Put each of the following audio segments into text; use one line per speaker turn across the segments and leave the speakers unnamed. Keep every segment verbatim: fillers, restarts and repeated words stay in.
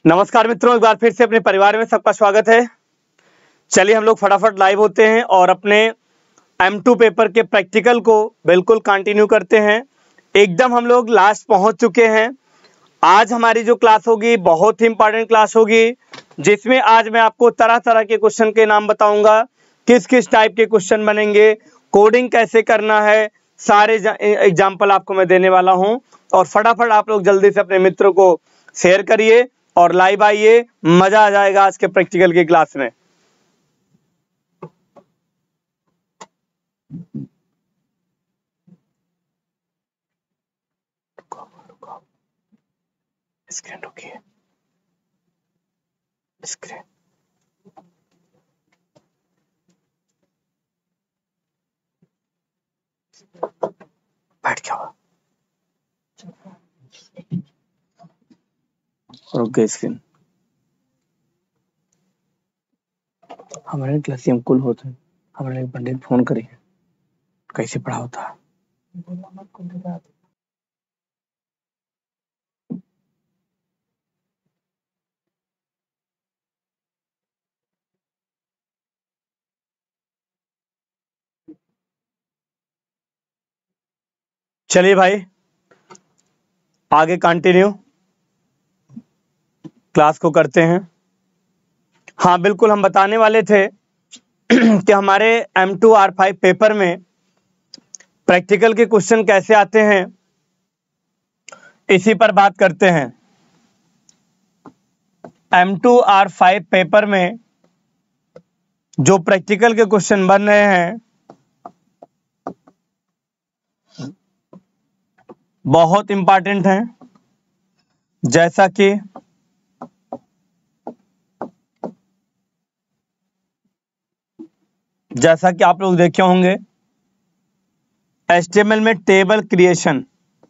नमस्कार मित्रों, एक बार फिर से अपने परिवार में सबका स्वागत है। चलिए हम लोग फटाफट लाइव होते हैं और अपने एम टू पेपर के प्रैक्टिकल को बिल्कुल कंटिन्यू करते हैं। एकदम हम लोग लास्ट पहुंच चुके हैं। आज हमारी जो क्लास होगी बहुत ही इंपॉर्टेंट क्लास होगी, जिसमें आज मैं आपको तरह तरह के क्वेश्चन के नाम बताऊंगा, किस किस टाइप के क्वेश्चन बनेंगे, कोडिंग कैसे करना है, सारे एग्जाम्पल आपको मैं देने वाला हूं। और फटाफट आप लोग जल्दी से अपने मित्रों को शेयर करिए और लाइव आइए, मजा आ जाएगा आज के प्रैक्टिकल की क्लास में। स्क्रीन रुकिए, स्क्रीन बैठ जाओ, रुक गई स्क्रीन। हमारे क्लास में कुल होते हैं, हमारे पंडित फोन करिए कैसे पढ़ा होता है। चलिए भाई आगे कंटिन्यू क्लास को करते हैं। हाँ बिल्कुल, हम बताने वाले थे कि हमारे M two R five paper में प्रैक्टिकल के क्वेश्चन कैसे आते हैं, इसी पर बात करते हैं। M two R five paper में जो प्रैक्टिकल के क्वेश्चन बन रहे हैं बहुत इंपॉर्टेंट हैं, जैसा कि जैसा कि आप लोग देखे होंगे एच टी एम एल में table creation,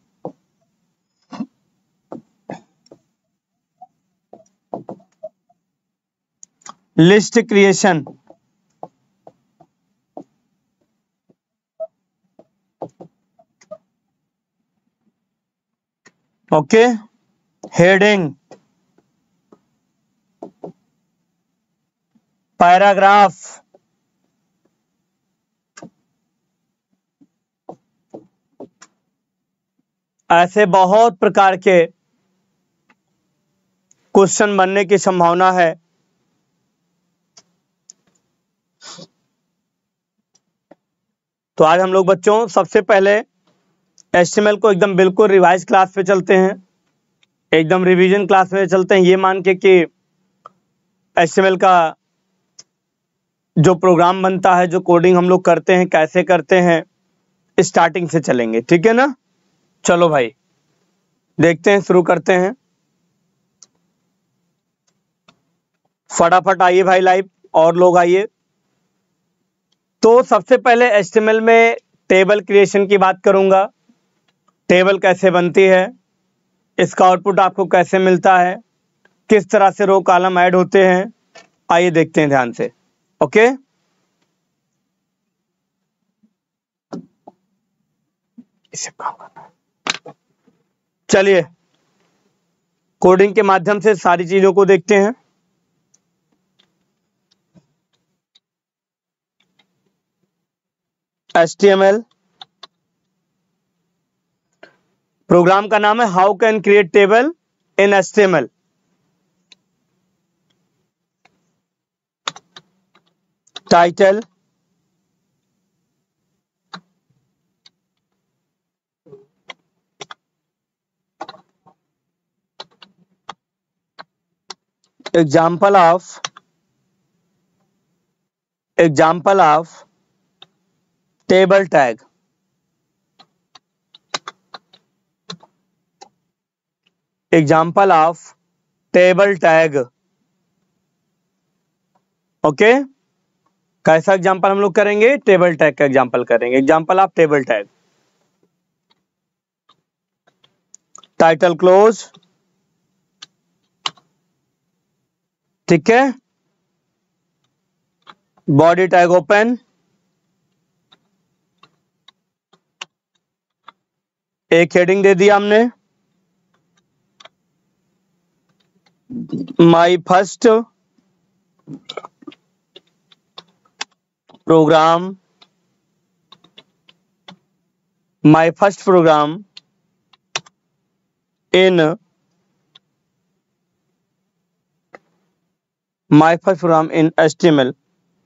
list creation, okay, heading, paragraph, ऐसे बहुत प्रकार के क्वेश्चन बनने की संभावना है। तो आज हम लोग बच्चों सबसे पहले एच टी एम एल को एकदम बिल्कुल रिवाइज क्लास पे चलते हैं, एकदम रिवीजन क्लास में चलते हैं, ये मान के कि एच टी एम एल का जो प्रोग्राम बनता है, जो कोडिंग हम लोग करते हैं, कैसे करते हैं, स्टार्टिंग से चलेंगे। ठीक है ना? चलो भाई देखते हैं, शुरू करते हैं। फटाफट आइए भाई लाइव, और लोग आइए। तो सबसे पहले एच टी एम एल में टेबल क्रिएशन की बात करूंगा। टेबल कैसे बनती है, इसका आउटपुट आपको कैसे मिलता है, किस तरह से रो कॉलम ऐड होते हैं, आइए देखते हैं ध्यान से। ओके, इसे काम करना है। चलिए कोडिंग के माध्यम से सारी चीजों को देखते हैं। H T M L program का नाम है how can create table in H T M L. Title, example of example of table tag, example of table tag. Okay, कैसा एग्जाम्पल हम लोग करेंगे? टेबल टैग का एग्जाम्पल करेंगे, example of table tag. Title close, ठीक है, body tag open, एक heading दे दिया हमने, my first program my first program in my first program in H T M L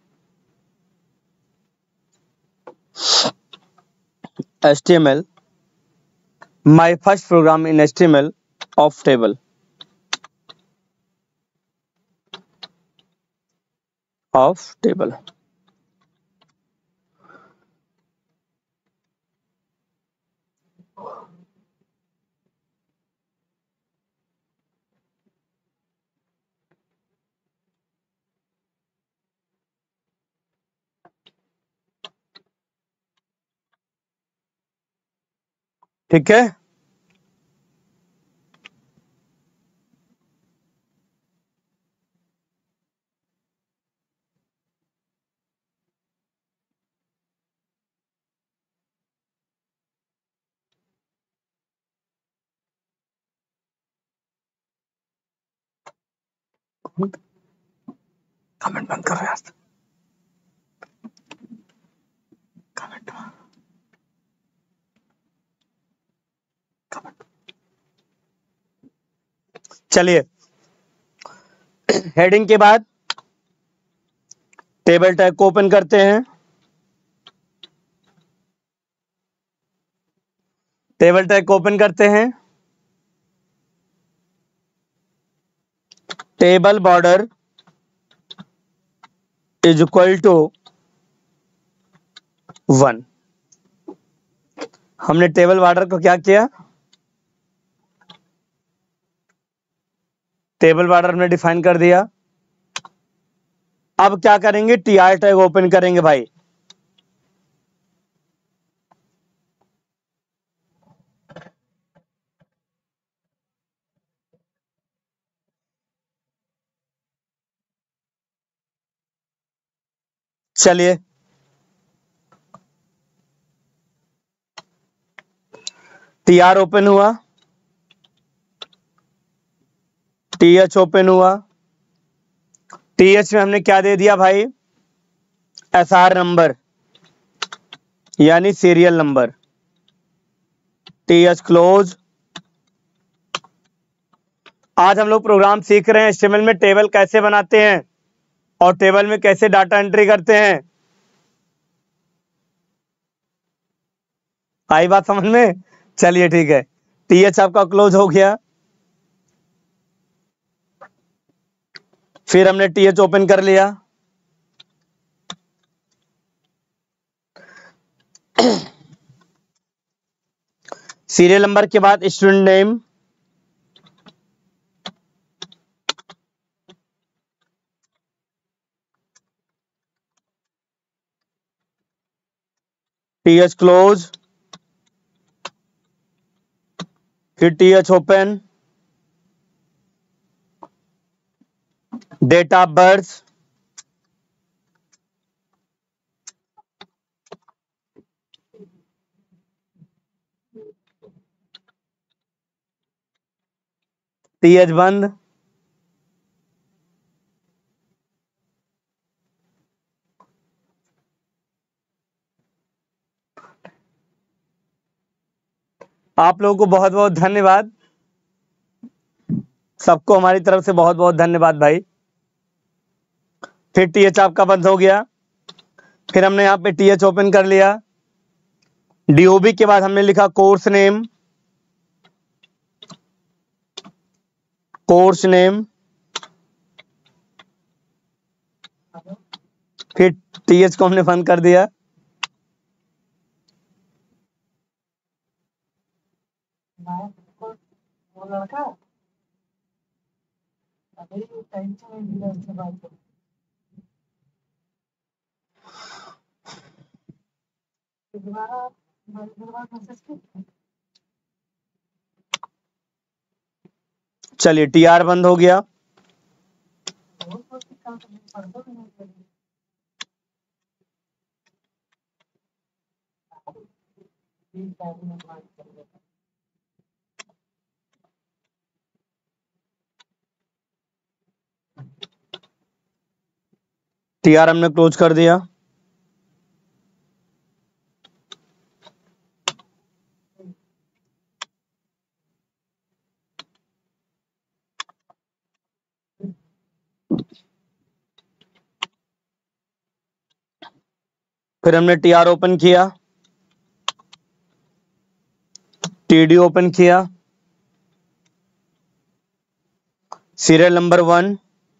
H T M L my first program in H T M L of table of table ठीक है। Comment बंद करो यार, comment comment. चलिए, heading के बाद table tag को open करते हैं। टेबल टैग को ओपन करते हैं। Table border is equal to one. हमने टेबल बॉर्डर को क्या किया, टेबल बॉर्डर हमने डिफाइन कर दिया। अब क्या करेंगे, टी आर टैग ओपन करेंगे भाई। चलिए, टी आर ओपन हुआ, टी एच ओपन हुआ। टी एच में हमने क्या दे दिया भाई, एस आर नंबर यानी serial number. T H close. आज हम लोग प्रोग्राम सीख रहे हैं एच टी एम एल में टेबल कैसे बनाते हैं और टेबल में कैसे डाटा एंट्री करते हैं। आई बात समझ में? चलिए ठीक है, टी एच आपका क्लोज हो गया। फिर हमने टी एच ओपन कर लिया। सीरियल नंबर के बाद student name, T H close, फिर T H open, date of birth, T H बंद। आप लोगों को बहुत बहुत धन्यवाद, सबको हमारी तरफ से बहुत बहुत धन्यवाद भाई। फिर टी एच आपका बंद हो गया। फिर हमने यहाँ पे टी एच ओपन कर लिया। डीओबी के बाद हमने लिखा कोर्स नेम, कोर्स नेम। फिर टी एच को हमने बंद कर दिया। चलिए, टी आर बंद हो गया। टी आर हमने क्लोज कर दिया। फिर हमने टी आर ओपन किया, टी डी ओपन किया, सीरियल नंबर वन,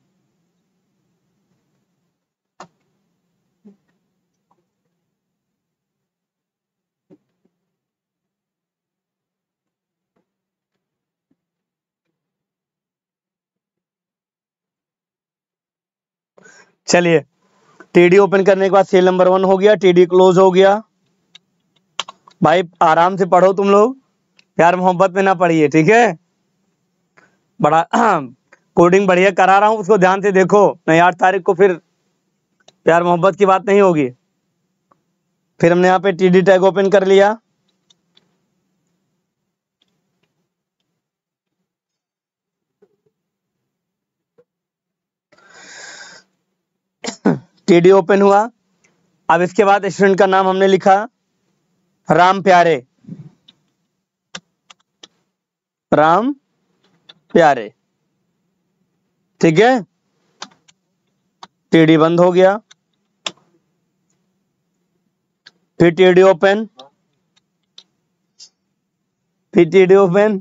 चलिए टीडी ओपन करने के बाद सीरियल नंबर वन हो गया, टीडी क्लोज हो गया। भाई आराम से पढ़ो तुम लोग, प्यार मोहब्बत में ना पढ़िए, ठीक है। बड़ा कोडिंग बढ़िया करा रहा हूं, उसको ध्यान से देखो, नहीं आठ तारीख को फिर प्यार मोहब्बत की बात नहीं होगी। फिर हमने यहाँ पे टीडी टैग ओपन कर लिया, टीडी ओपन हुआ। अब इसके बाद स्टूडेंट का नाम हमने लिखा राम प्यारे, राम प्यारे, ठीक है। टीडी बंद हो गया, फिर टीडी ओपन, फिर टीडी ओपन,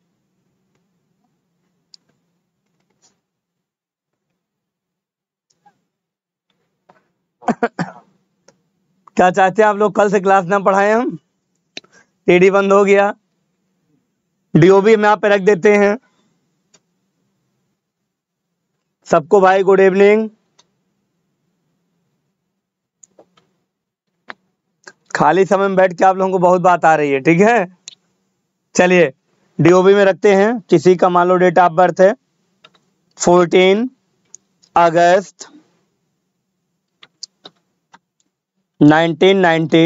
क्या चाहते हैं आप लोग कल से क्लास ना पढ़ाएं हम? टीडी बंद हो गया, डीओबी में यहाँ पे रख देते हैं। सबको भाई गुड इवनिंग। खाली समय में बैठ के आप लोगों को बहुत बात आ रही है, ठीक है। चलिए डीओबी में रखते हैं, किसी का मान लो डेट ऑफ बर्थ है fourteen August nineteen ninety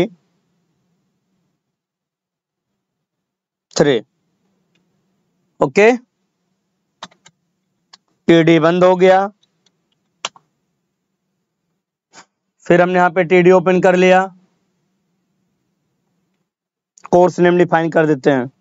three, okay. TD बंद हो गया, फिर हमने यहाँ पे टीडी ओपन कर लिया, कोर्स नेम डिफाइन कर देते हैं।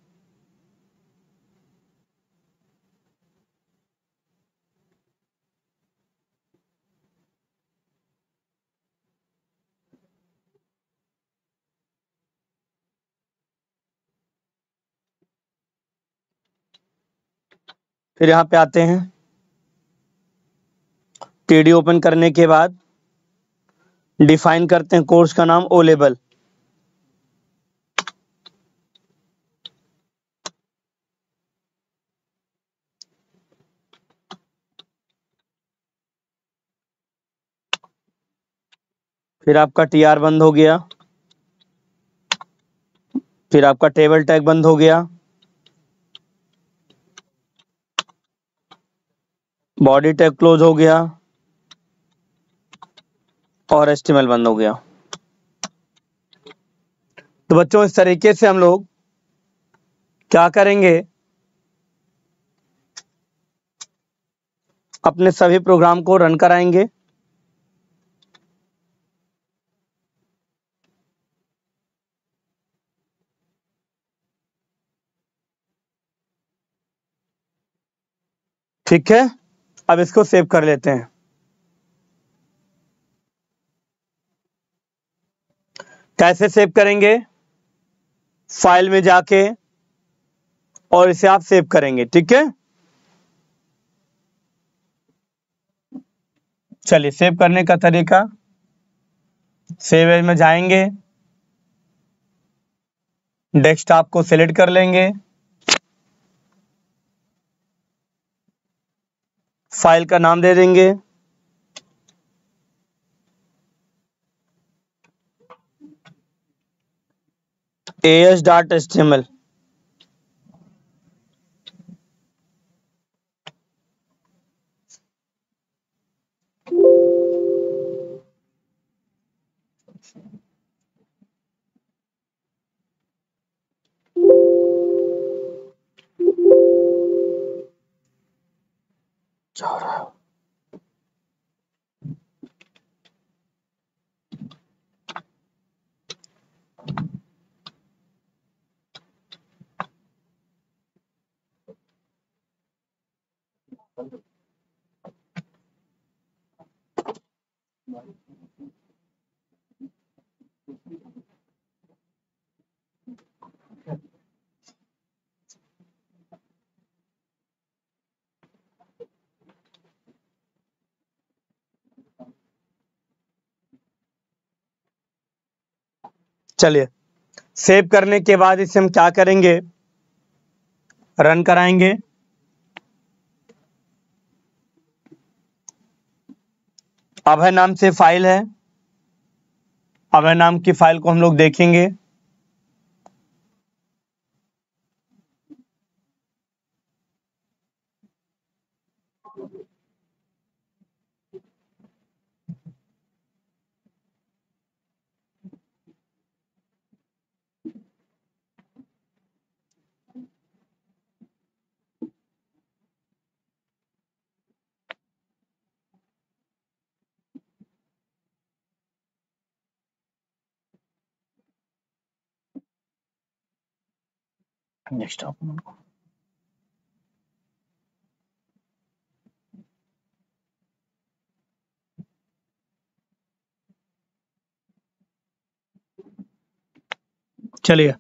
फिर यहाँ पे आते हैं, टीडी ओपन करने के बाद डिफाइन करते हैं कोर्स का नाम ओ लेवल, फिर आपका टीआर बंद हो गया, फिर आपका टेबल टैग बंद हो गया, बॉडी टैग क्लोज हो गया और एचटीएमएल बंद हो गया। तो बच्चों इस तरीके से हम लोग क्या करेंगे, अपने सभी प्रोग्राम को रन कराएंगे। ठीक है, अब इसको सेव कर लेते हैं। कैसे सेव करेंगे? फाइल में जाके और इसे आप सेव करेंगे, ठीक है। चलिए सेव करने का तरीका, सेव एज में जाएंगे, डेस्कटॉप को सिलेक्ट कर लेंगे, फाइल का नाम दे देंगे, एएस डॉट एचटीएमएल, चलिए, सेव करने के बाद इसे हम क्या करेंगे, रन कराएंगे। अभय नाम से फाइल है, अभय नाम की फाइल को हम लोग देखेंगे। नेक्स्ट चलिए,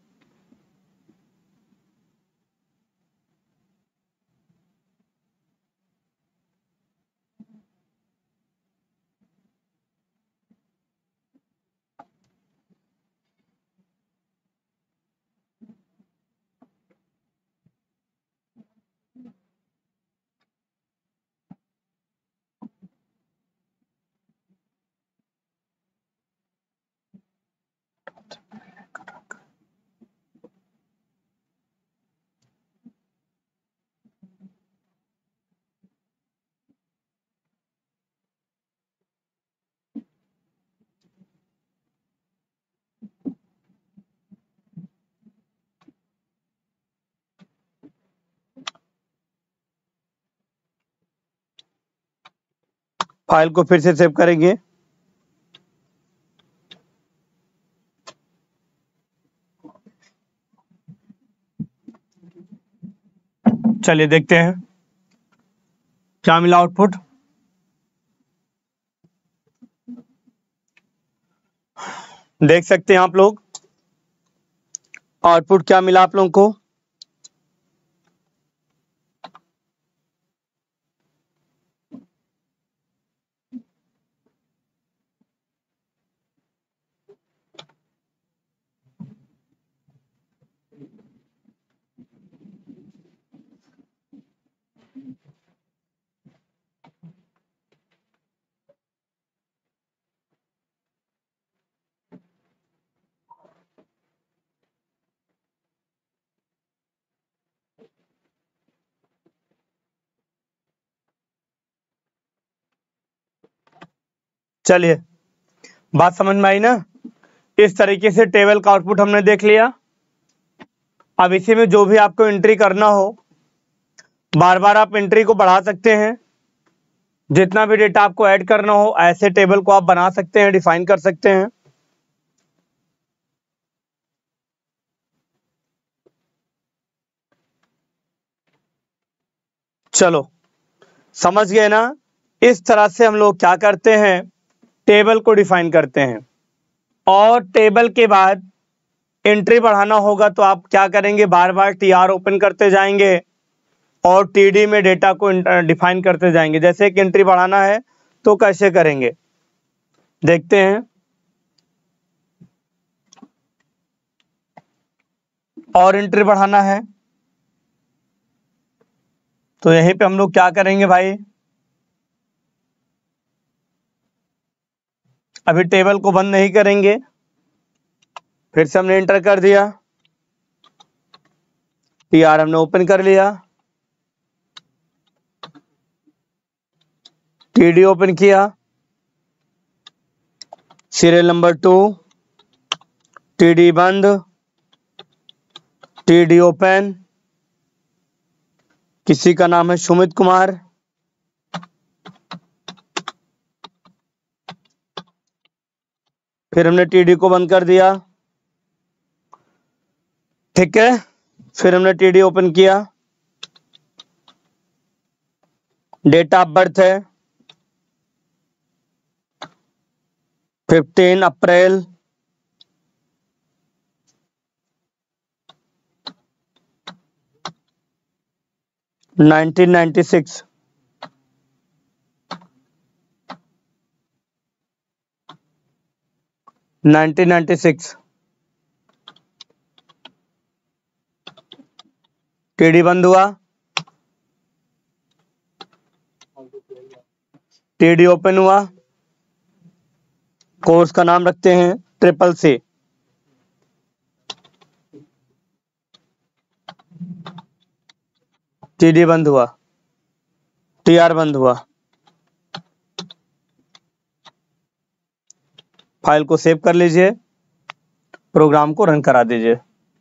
फाइल को फिर से सेव करेंगे। चलिए देखते हैं क्या मिला आउटपुट। देख सकते हैं आप लोग आउटपुट क्या मिला आप लोगों को। चलिए, बात समझ में आई ना। इस तरीके से टेबल का आउटपुट हमने देख लिया। अब इसी में जो भी आपको एंट्री करना हो, बार बार आप एंट्री को बढ़ा सकते हैं। जितना भी डेटा आपको ऐड करना हो, ऐसे टेबल को आप बना सकते हैं, डिफाइन कर सकते हैं। चलो, समझ गए ना। इस तरह से हम लोग क्या करते हैं, टेबल को डिफाइन करते हैं। और टेबल के बाद एंट्री बढ़ाना होगा तो आप क्या करेंगे, बार बार टी आर ओपन करते जाएंगे और टी डी में डेटा को डिफाइन करते जाएंगे। जैसे एक एंट्री बढ़ाना है तो कैसे करेंगे, देखते हैं। और एंट्री बढ़ाना है तो यहीं पे हम लोग क्या करेंगे भाई, अभी टेबल को बंद नहीं करेंगे। फिर से हमने एंटर कर दिया, टी आर हमने ओपन कर लिया, टी डी ओपन किया, serial number two, T D बंद, टी डी ओपन, किसी का नाम है सुमित कुमार, फिर हमने टी डी को बंद कर दिया। ठीक है, फिर हमने टी डी ओपन किया, डेट ऑफ बर्थ है fifteen April nineteen ninety six. Nineteen ninety six. TD बंद हुआ, टीडी ओपन हुआ। कोर्स का नाम रखते हैं ट्रिपल सी। टीडी बंद हुआ, टीआर बंद हुआ। फाइल को सेव कर लीजिए, प्रोग्राम को रन करा दीजिए।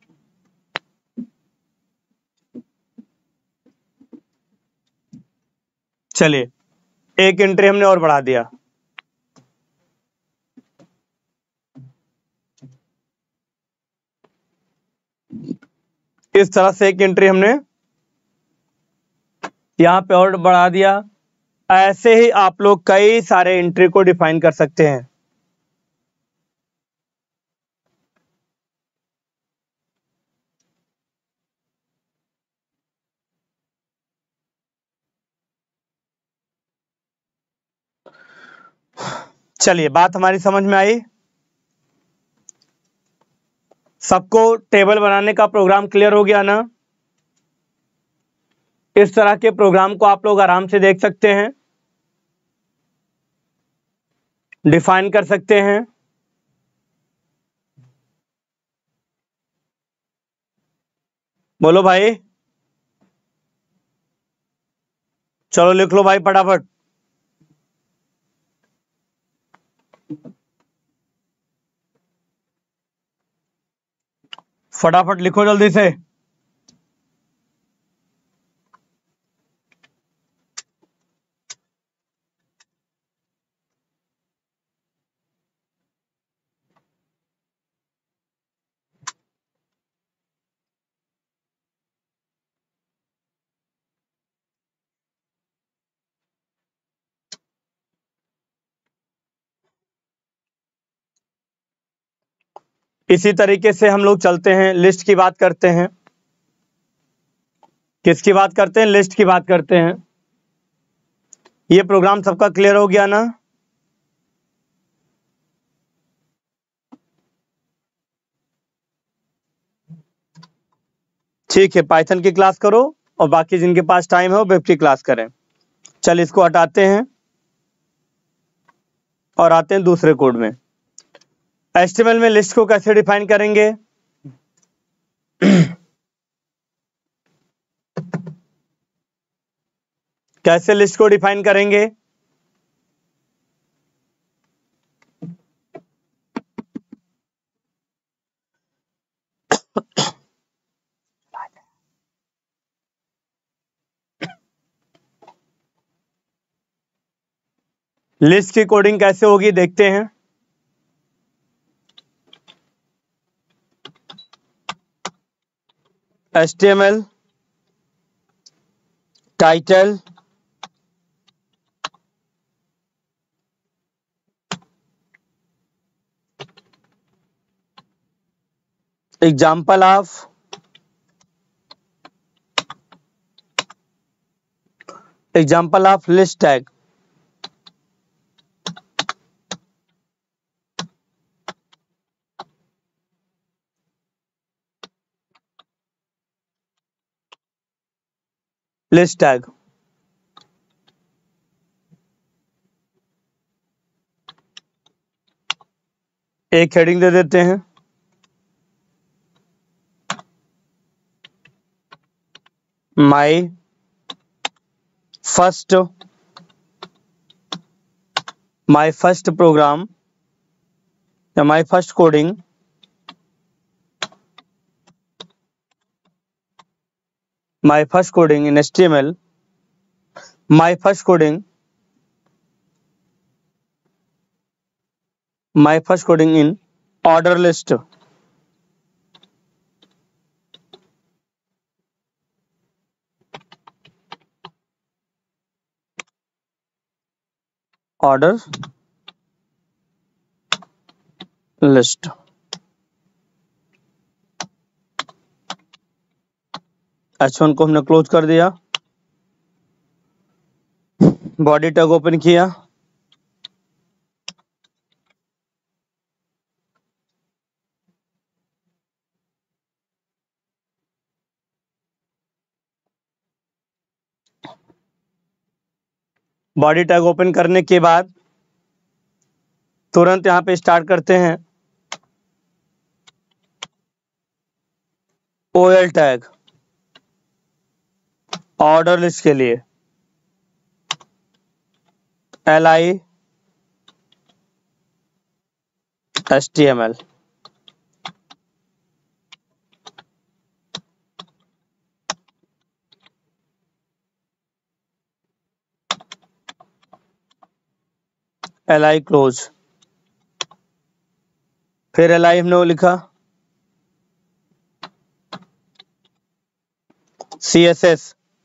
चलिए, एक एंट्री हमने और बढ़ा दिया। इस तरह से एक एंट्री हमने यहां पे और बढ़ा दिया। ऐसे ही आप लोग कई सारे एंट्री को डिफाइन कर सकते हैं। चलिए, बात हमारी समझ में आई। सबको टेबल बनाने का प्रोग्राम क्लियर हो गया ना? इस तरह के प्रोग्राम को आप लोग आराम से देख सकते हैं, डिफाइन कर सकते हैं। बोलो भाई, चलो लिख लो भाई फटाफट। फटाफट लिखो जल्दी से। इसी तरीके से हम लोग चलते हैं, लिस्ट की बात करते हैं। किसकी बात करते हैं? लिस्ट की बात करते हैं। ये प्रोग्राम सबका क्लियर हो गया ना? ठीक है, पाइथन की क्लास करो और बाकी जिनके पास टाइम है वो वेब की क्लास करें। चल, इसको हटाते हैं और आते हैं दूसरे कोड में। एचटीएमएल में लिस्ट को कैसे डिफाइन करेंगे? कैसे लिस्ट को डिफाइन करेंगे? लिस्ट की कोडिंग कैसे होगी देखते हैं। HTML title example of example of list tag. List tag एक हेडिंग दे देते हैं, my first my first program या my first coding my first coding in HTML my first coding my first coding in order list. Order list. H one को हमने close कर दिया, body tag open किया, body tag open करने के बाद तुरंत यहां पे स्टार्ट करते हैं ओएल टैग ऑर्डर लिस्ट के लिए, L I S T M L. L I close, फिर एल आई हमने वो लिखा, C S S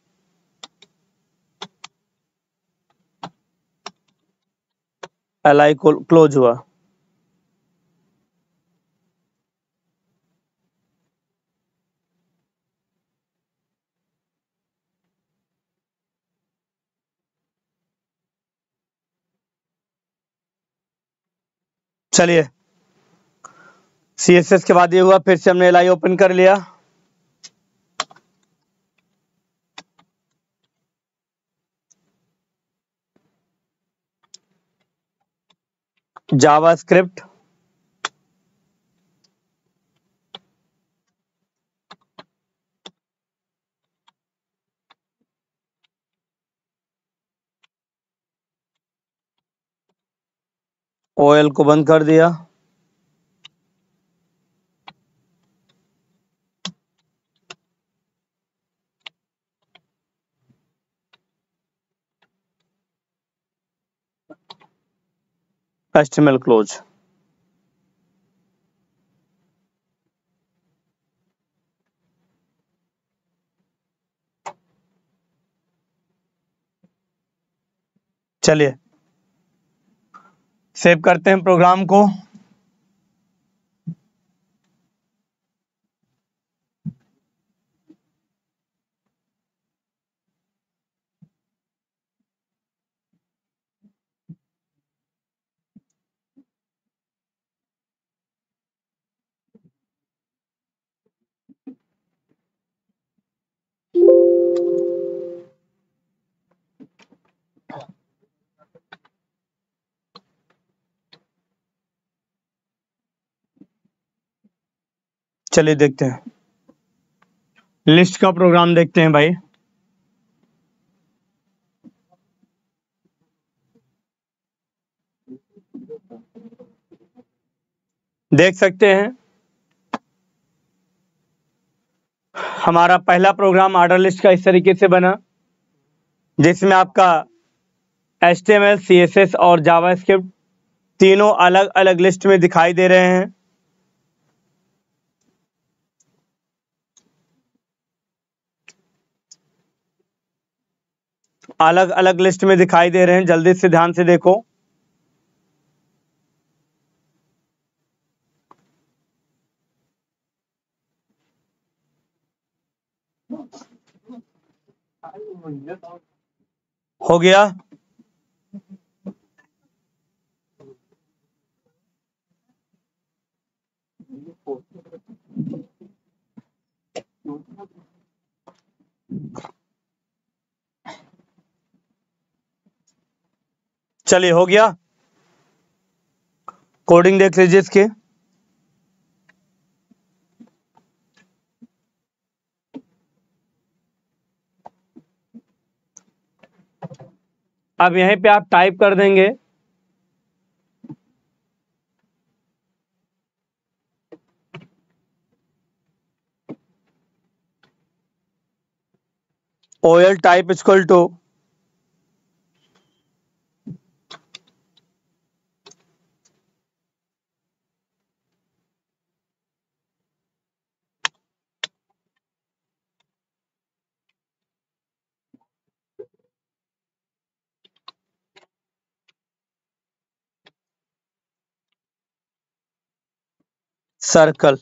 L I close हुआ। चलिए, सी एस एस के बाद ये हुआ, फिर से हमने एल आई ओपन कर लिया, जावा स्क्रिप्ट, ओएल को बंद कर दिया, H T M L close. चलिए सेव करते हैं प्रोग्राम को। चलिए देखते हैं, लिस्ट का प्रोग्राम देखते हैं भाई। देख सकते हैं हमारा पहला प्रोग्राम ऑर्डर लिस्ट का इस तरीके से बना, जिसमें आपका H T M L, C S S और जावास्क्रिप्ट तीनों अलग अलग लिस्ट में दिखाई दे रहे हैं। अलग अलग लिस्ट में दिखाई दे रहे हैं, जल्दी से ध्यान से देखो। हो गया, चलिए हो गया, कोडिंग देख लीजिए इसके। अब यहीं पे आप टाइप कर देंगे OL type equal to circle.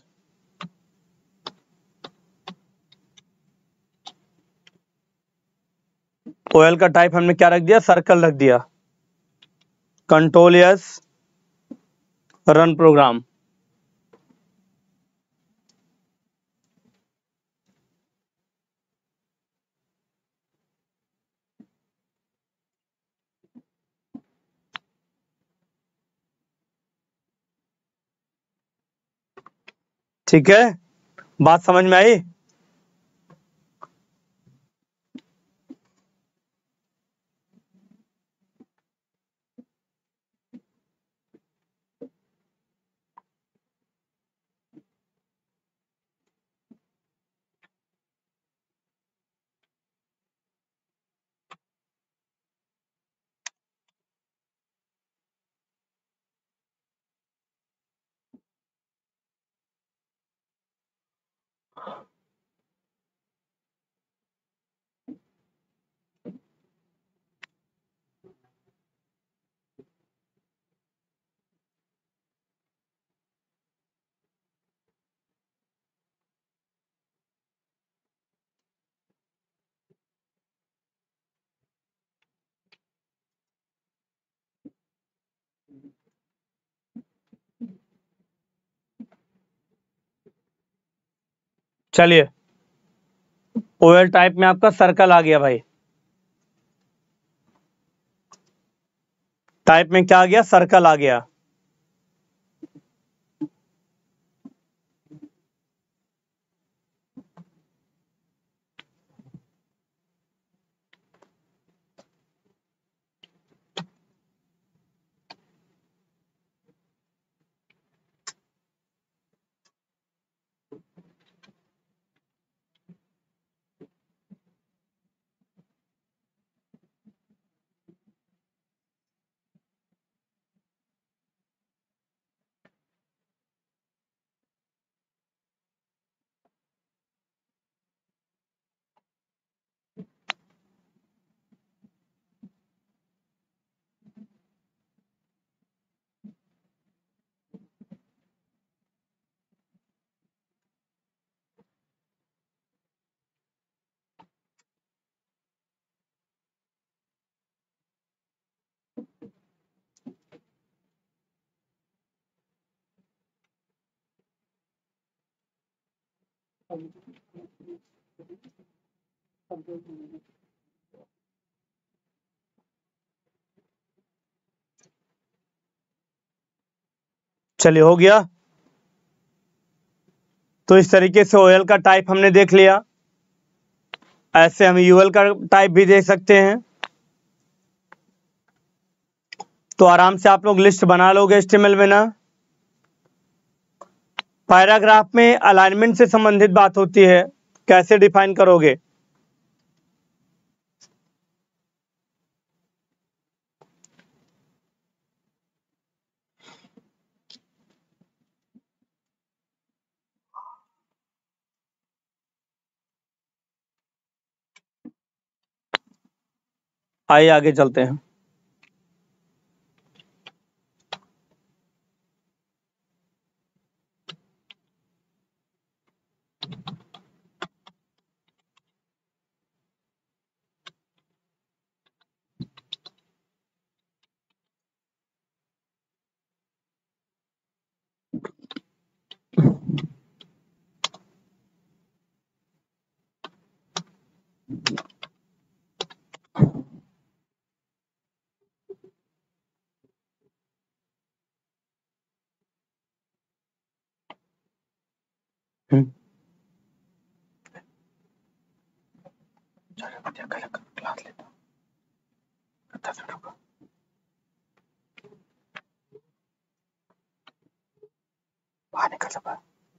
OL का टाइप हमने क्या रख दिया? सर्कल रख दिया। Control S, run program. ठीक है, बात समझ में आई? चलिए, ओएल टाइप में आपका सर्कल आ गया भाई। टाइप में क्या आ गया? सर्कल आ गया। चलिए, हो गया। तो इस तरीके से ओएल का टाइप हमने देख लिया। ऐसे हम यूएल का टाइप भी देख सकते हैं। तो आराम से आप लोग लिस्ट बना लोगे एचटीएमएल में ना। पैराग्राफ में अलाइनमेंट से संबंधित बात होती है, कैसे डिफाइन करोगे? आइए आगे चलते हैं। हम्म। क्लास लेता हूँ, दस मिनट रुको। बाहर निकल जा।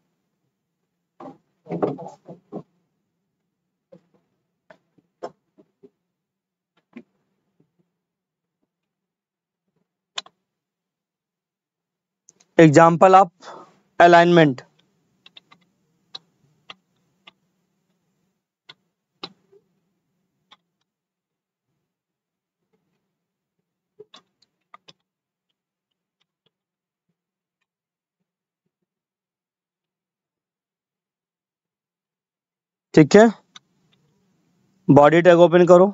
Example of alignment. ठीक है, बॉडी टैग ओपन करो।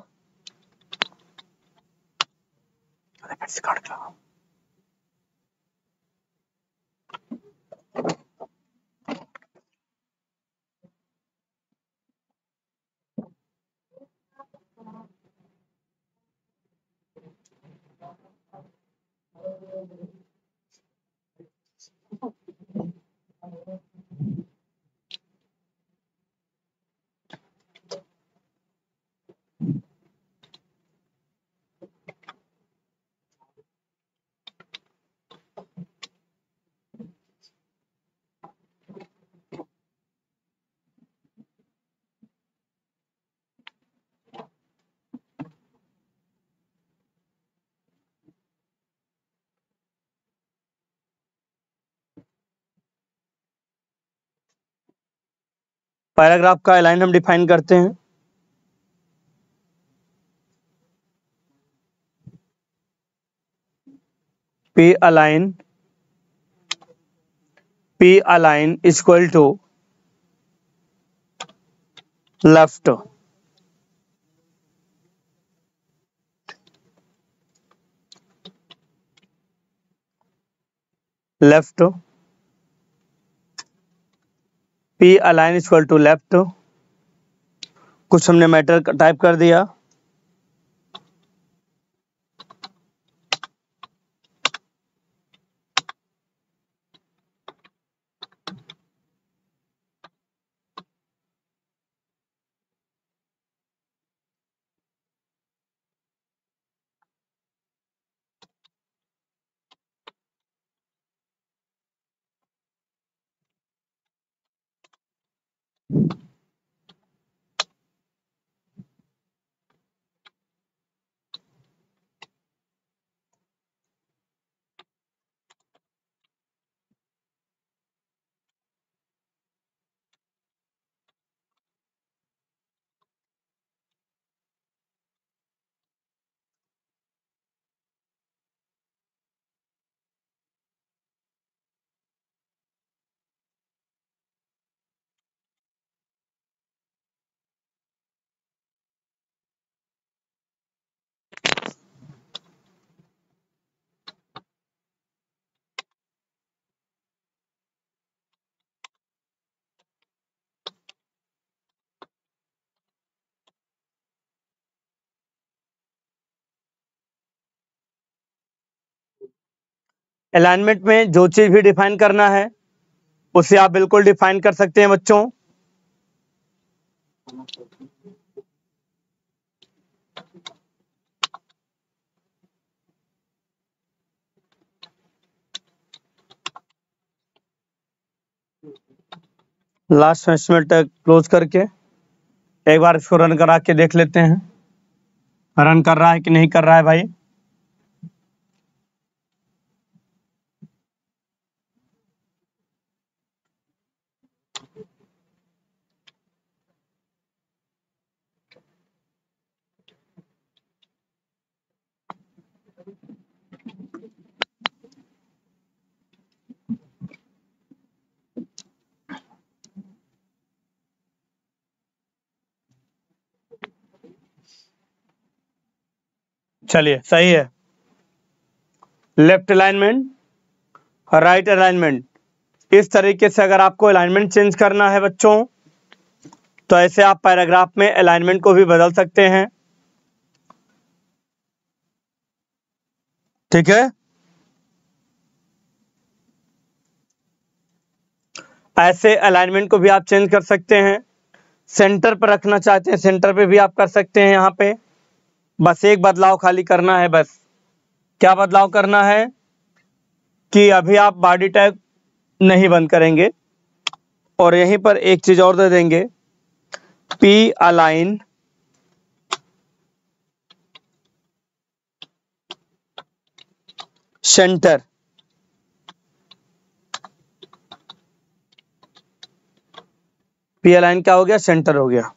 फिर से काट के लगाओ। पैराग्राफ का अलाइन हम डिफाइन करते हैं। P align P align equal to left, left P align equal to left. कुछ हमने मैटर टाइप कर दिया। अलाइनमेंट में जो चीज भी डिफाइन करना है उसे आप बिल्कुल डिफाइन कर सकते हैं बच्चों। लास्ट मिनट तक क्लोज करके एक बार इसको रन करा के देख लेते हैं, रन कर रहा है कि नहीं कर रहा है भाई। चलिए सही है। लेफ्ट अलाइनमेंट, राइट अलाइनमेंट, इस तरीके से अगर आपको अलाइनमेंट चेंज करना है बच्चों तो ऐसे आप पैराग्राफ में अलाइनमेंट को भी बदल सकते हैं। ठीक है, ऐसे अलाइनमेंट को भी आप चेंज कर सकते हैं। सेंटर पर रखना चाहते हैं सेंटर पे भी आप कर सकते हैं। यहाँ पे बस एक बदलाव खाली करना है। बस क्या बदलाव करना है कि अभी आप बॉडी टैग नहीं बंद करेंगे और यहीं पर एक चीज और दे देंगे, P align center. P align क्या हो गया, सेंटर हो गया।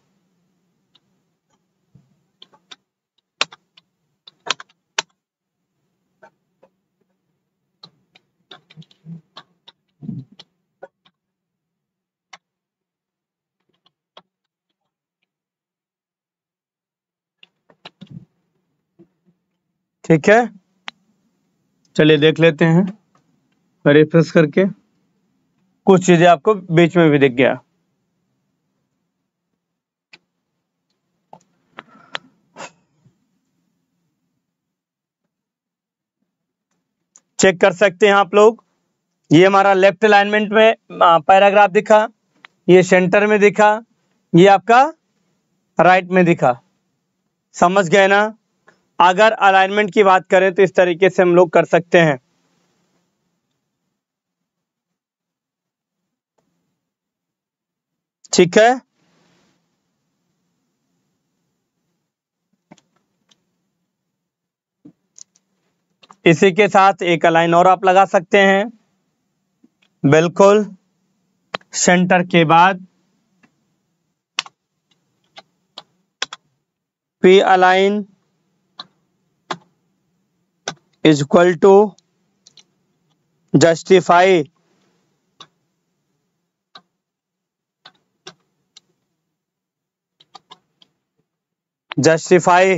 ठीक है, चलिए देख लेते हैं रिफ्रेश करके। कुछ चीजें आपको बीच में भी दिख गया। चेक कर सकते हैं आप लोग, ये हमारा लेफ्ट अलाइनमेंट में पैराग्राफ दिखा, ये सेंटर में दिखा, ये आपका राइट में दिखा। समझ गए ना? अगर अलाइनमेंट की बात करें तो इस तरीके से हम लोग कर सकते हैं। ठीक है, इसी के साथ एक अलाइन और आप लगा सकते हैं। बिल्कुल, सेंटर के बाद p align is equal to justify justify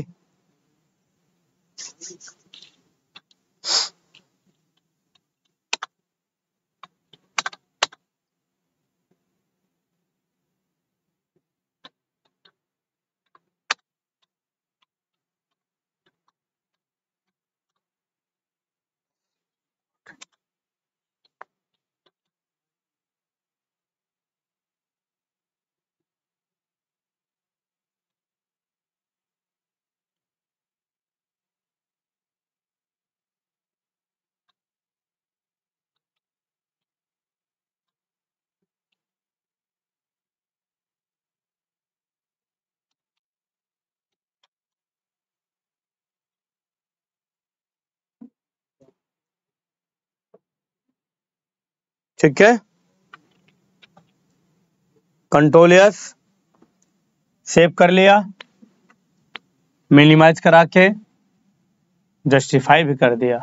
ठीक है, कंट्रोल यस, सेव कर लिया, मिनिमाइज करा के जस्टिफाई भी कर दिया।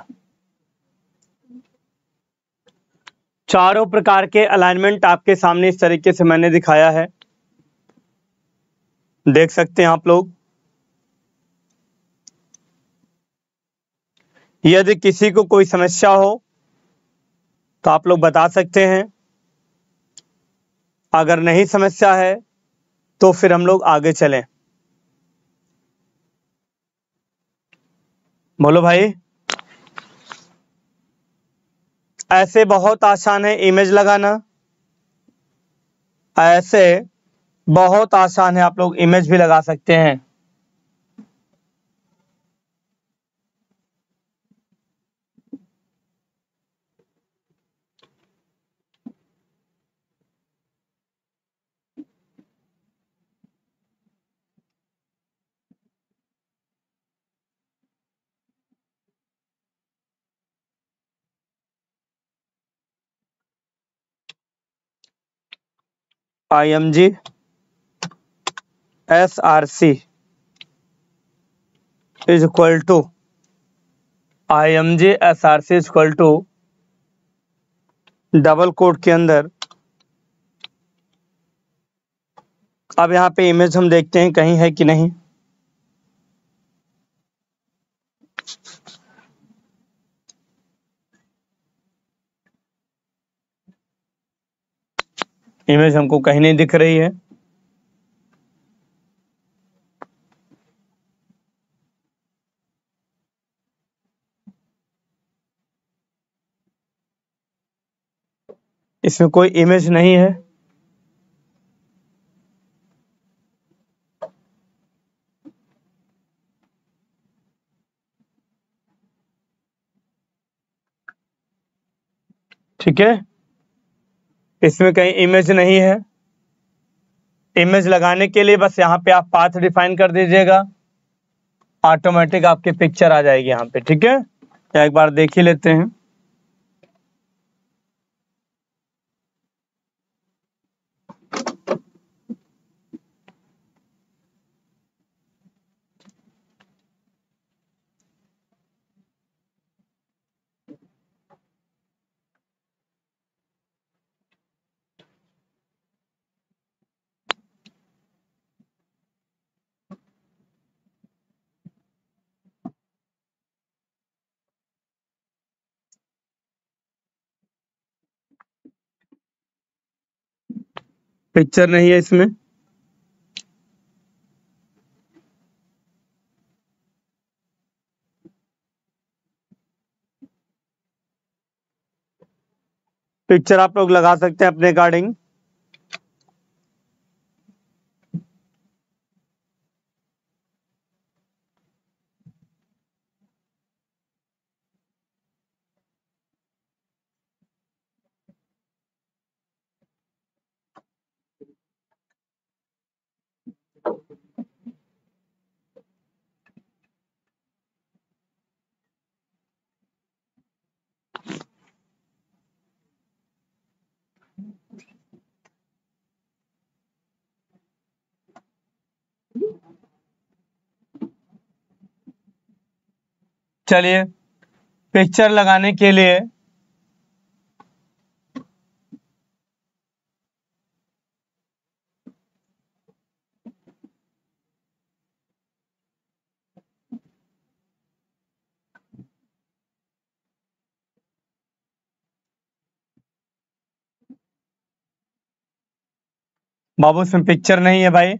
चारों प्रकार के अलाइनमेंट आपके सामने इस तरीके से मैंने दिखाया है, देख सकते हैं आप लोग। यदि किसी को कोई समस्या हो तो आप लोग बता सकते हैं, अगर नहीं समस्या है तो फिर हम लोग आगे चलें। बोलो भाई। ऐसे बहुत आसान है इमेज लगाना, ऐसे बहुत आसान है, आप लोग इमेज भी लगा सकते हैं। I M G S R C is equal to I M G S R C is equal to double quote के अंदर। अब यहाँ पे इमेज हम देखते हैं कहीं है कि नहीं। इमेज हमको कहीं नहीं दिख रही है। इसमें कोई इमेज नहीं है। ठीक है, इसमें कहीं इमेज नहीं है। इमेज लगाने के लिए बस यहाँ पे आप पाथ डिफाइन कर दीजिएगा, ऑटोमेटिक आपकी पिक्चर आ जाएगी यहाँ पे। ठीक है, एक बार देख ही लेते हैं। पिक्चर नहीं है इसमें। पिक्चर आप लोग लगा सकते हैं अपने अकॉर्डिंग। चलिए, पिक्चर लगाने के लिए बाबू इसमें पिक्चर नहीं है भाई।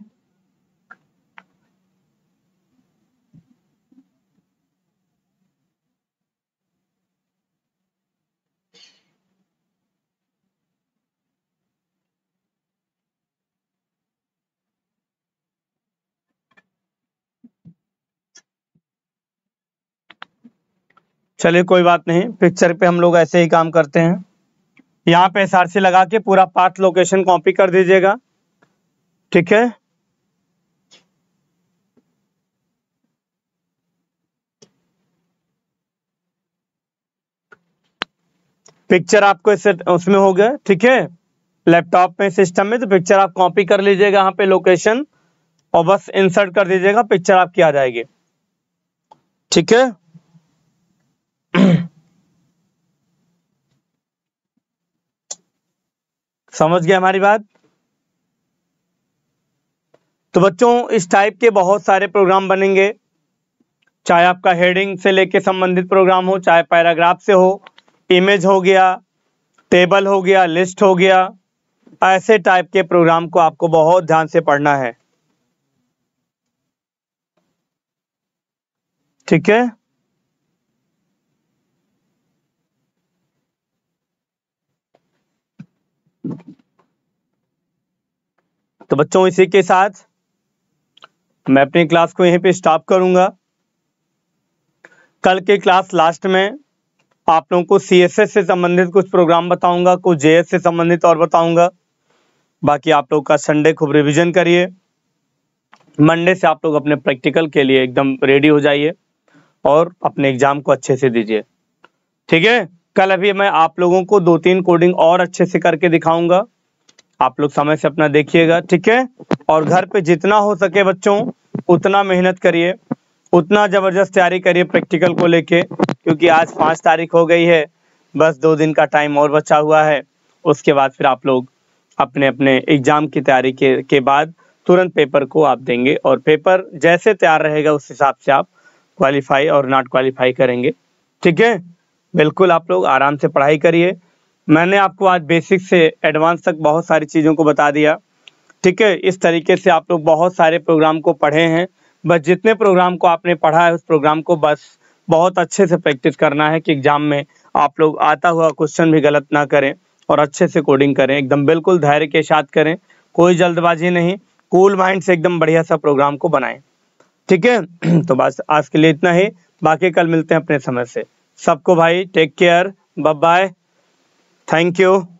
चलिए कोई बात नहीं, पिक्चर पे हम लोग ऐसे ही काम करते हैं। यहाँ पे एस आर सी लगा के पूरा पाथ लोकेशन कॉपी कर दीजिएगा, ठीक है। पिक्चर आपको इससे उसमें हो गया, ठीक है, लैपटॉप में सिस्टम में। तो पिक्चर आप कॉपी कर लीजिएगा यहाँ पे लोकेशन, और बस इंसर्ट कर दीजिएगा, पिक्चर आपकी आ जाएगी, ठीक है। समझ गए हमारी बात। तो बच्चों इस टाइप के बहुत सारे प्रोग्राम बनेंगे, चाहे आपका हेडिंग से लेके संबंधित प्रोग्राम हो, चाहे पैराग्राफ से हो, इमेज हो गया, टेबल हो गया, लिस्ट हो गया, ऐसे टाइप के प्रोग्राम को आपको बहुत ध्यान से पढ़ना है, ठीक है। तो बच्चों इसी के साथ मैं अपनी क्लास को यहीं पे स्टॉप करूंगा। कल के क्लास लास्ट में आप लोगों को सी एस एस से संबंधित कुछ प्रोग्राम बताऊंगा, कुछ जे एस से संबंधित और बताऊंगा। बाकी आप लोग का संडे खूब रिवीजन करिए, मंडे से आप लोग अपने प्रैक्टिकल के लिए एकदम रेडी हो जाइए और अपने एग्जाम को अच्छे से दीजिए, ठीक है। कल अभी मैं आप लोगों को दो तीन कोडिंग और अच्छे से करके दिखाऊंगा, आप लोग समय से अपना देखिएगा, ठीक है। और घर पे जितना हो सके बच्चों उतना मेहनत करिए, उतना जबरदस्त तैयारी करिए प्रैक्टिकल को लेके, क्योंकि आज पाँच तारीख हो गई है, बस दो दिन का टाइम और बचा हुआ है। उसके बाद फिर आप लोग अपने अपने एग्जाम की तैयारी के के बाद तुरंत पेपर को आप देंगे, और पेपर जैसे तैयार रहेगा उस हिसाब से आप क्वालिफाई और नॉट क्वालिफाई करेंगे, ठीक है। बिल्कुल आप लोग आराम से पढ़ाई करिए। मैंने आपको आज बेसिक से एडवांस तक बहुत सारी चीज़ों को बता दिया, ठीक है। इस तरीके से आप लोग बहुत सारे प्रोग्राम को पढ़े हैं, बस जितने प्रोग्राम को आपने पढ़ा है उस प्रोग्राम को बस बहुत अच्छे से प्रैक्टिस करना है कि एग्जाम में आप लोग आता हुआ क्वेश्चन भी गलत ना करें और अच्छे से कोडिंग करें, एकदम बिल्कुल धैर्य के साथ करें, कोई जल्दबाजी नहीं, कूल माइंड से एकदम बढ़िया सा प्रोग्राम को बनाएं, ठीक है। तो बस आज के लिए इतना ही, बाकी कल मिलते हैं अपने समय से। सबको भाई take care, bye bye, thank you.